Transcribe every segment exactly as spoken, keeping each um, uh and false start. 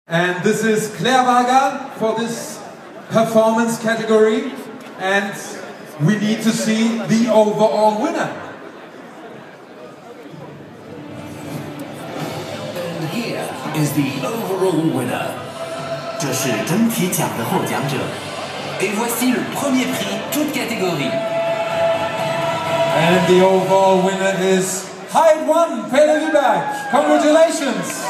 And this is Claire Varga for this performance category, and we need to see the overall winner. And here is the overall winner. 这是整体奖的获奖者。Et voici le premier prix, toute catégorie. And the overall winner is H I O D One, Peter Lübeck. Congratulations!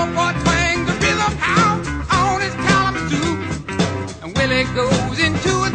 Goes into a